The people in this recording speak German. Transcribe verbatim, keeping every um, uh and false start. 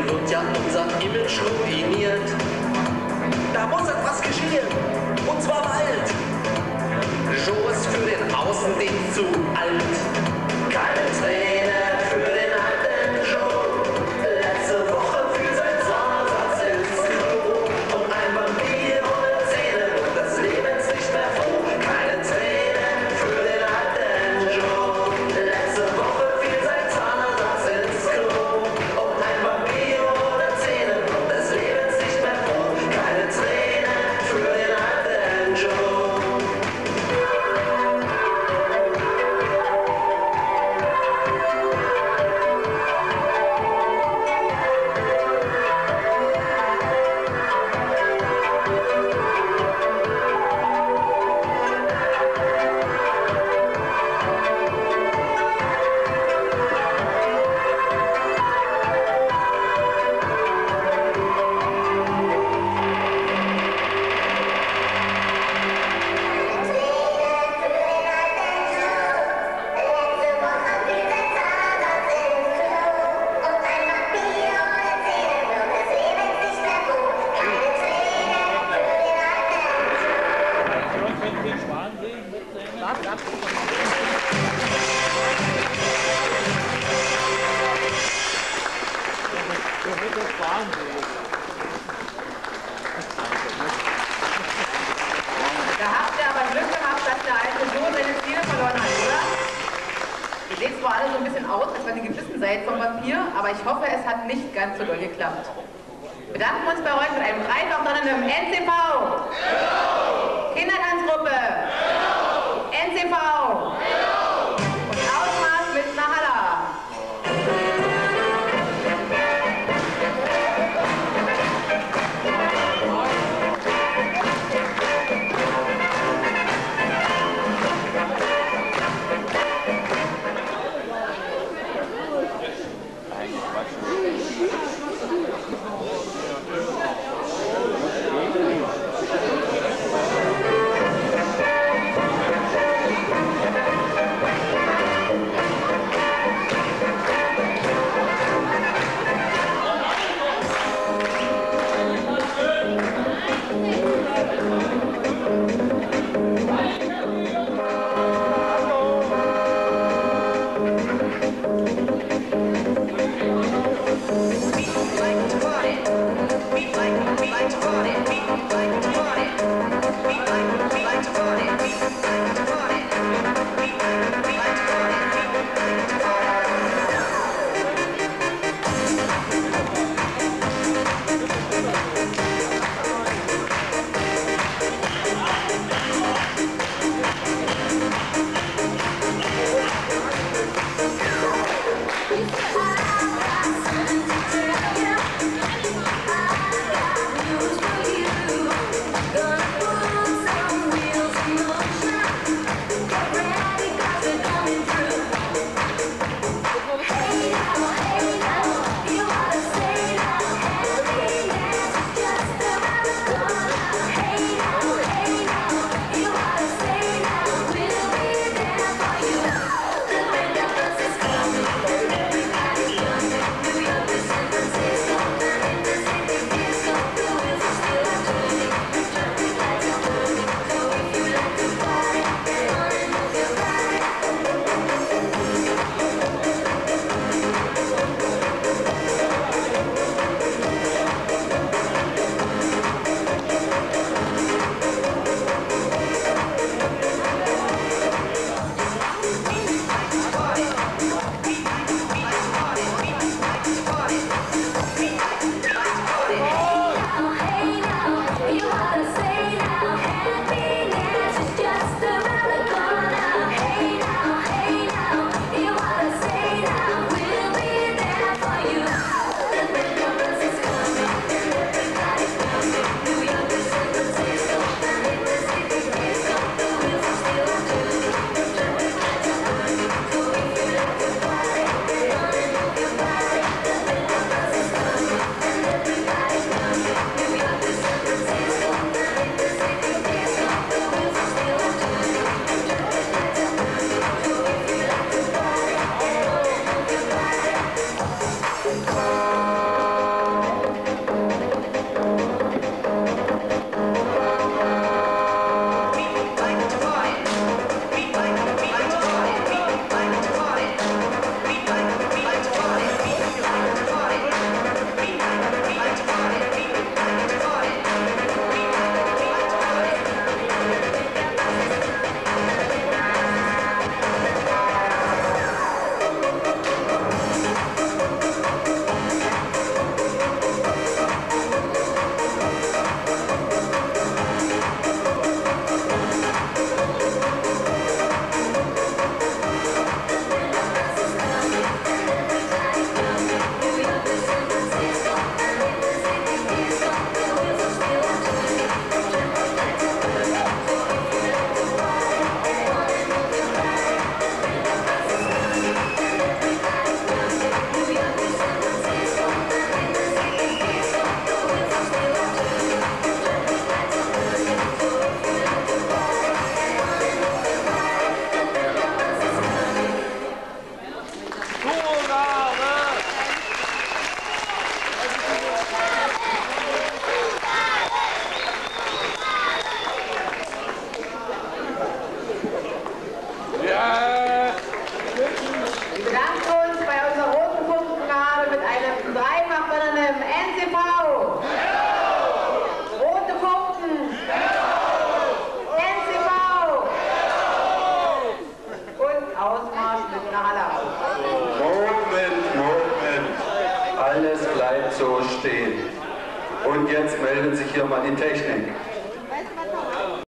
hier wird ja unser Image ruiniert. Da muss etwas geschehen, und zwar bald. Joe ist für den Außendienst zu alt. Keine Träne für den alten Joe. Letzte Woche für sein Zahnersatz ins Klo. Und ein Vampir ohne Zähne und des Lebens nicht mehr froh. Keine Träne für den alten Joe. Letzte Woche für sein Zahnersatz ins Klo. Und ein Vampir ohne Zähne und des Lebens nicht mehr froh. Keine Träne für den alten Joe. Da habt ihr aber Glück gehabt, dass der alte Joe seine Zähne verloren hat, oder? Ihr seht zwar alle so ein bisschen aus, als wenn ihr gebissen seid vom Vampir, aber ich hoffe, es hat nicht ganz so doll geklappt. Wir bedanken uns bei euch mit einem Dreifach-donnernden N C V! Hello! Kindertanzgruppe! Hello! N C V! Hello! Und Ausmaß mit Nahala! Yeah. so stehen. Und jetzt meldet sich hier mal die Technik.